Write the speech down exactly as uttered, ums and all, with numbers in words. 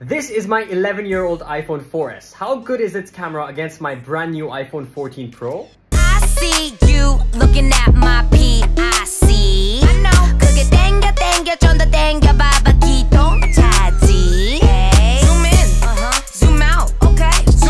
This is my eleven year old iPhone four S. How good is its camera against my brand new iPhone fourteen Pro? I see you looking at my